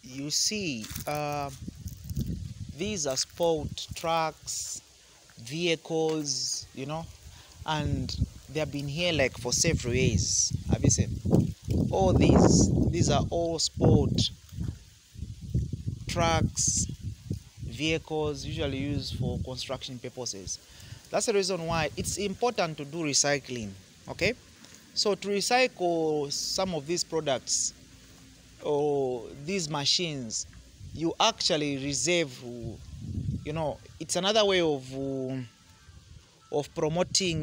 you see, these are sport trucks, vehicles, and they have been here like for several years. Have you seen? All these are all sport trucks, vehicles, usually used for construction purposes. That's the reason why it's important to do recycling. Okay, so to recycle some of these products or these machines, you actually reserve, it's another way of promoting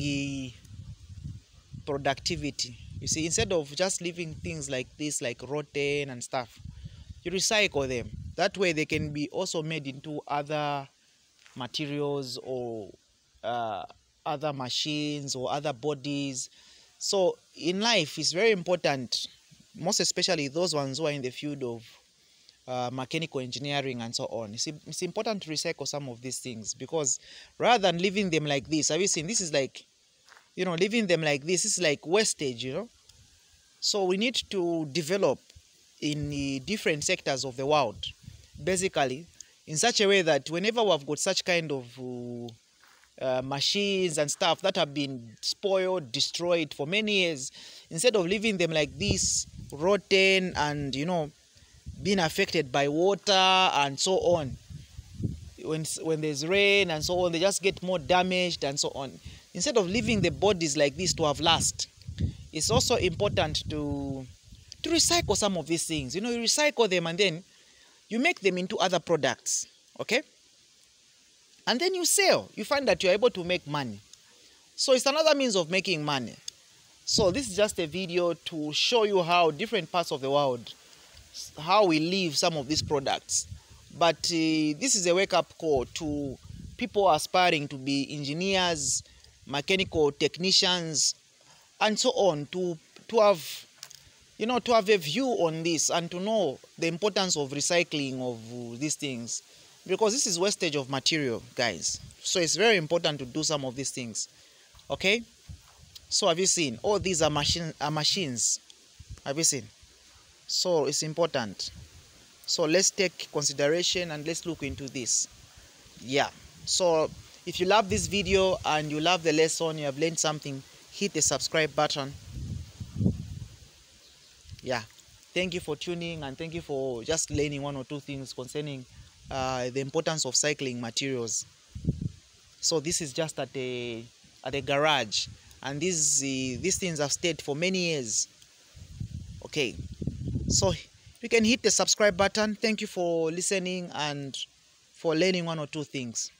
productivity. You see, instead of just leaving things like this, like rotten and stuff, you recycle them. That way they can be also made into other materials or other machines or other bodies. So in life, it's very important, most especially those ones who are in the field of mechanical engineering and so on. It's important to recycle some of these things, because rather than leaving them like this, have you seen, this is like, leaving them like this is like wastage, So we need to develop in the different sectors of the world, basically, in such a way that whenever we've got such kind of machines and stuff that have been spoiled, destroyed for many years, instead of leaving them like this, rotten and, being affected by water and so on, when there's rain and so on, they just get more damaged and so on. Instead of leaving the bodies like this to have last, it's also important to recycle some of these things. You recycle them and then you make them into other products, okay? And then you sell. You find that you're able to make money. So it's another means of making money. So this is just a video to show you how different parts of the world, how we leave some of these products. But this is a wake-up call to people aspiring to be engineers, mechanical technicians, and so on, to have to have a view on this and to know the importance of recycling of these things, because this is wastage of material, guys. So it's very important to do some of these things. Okay, so have you seen, all these are machines, have you seen? So it's important. So let's take consideration and let's look into this. Yeah, so if you love this video and you love the lesson, you have learned something, hit the subscribe button. Yeah, thank you for tuning, and thank you for just learning one or two things concerning the importance of cycling materials. So this is just at a garage, and these things have stayed for many years. Okay, so you can hit the subscribe button. Thank you for listening and for learning one or two things.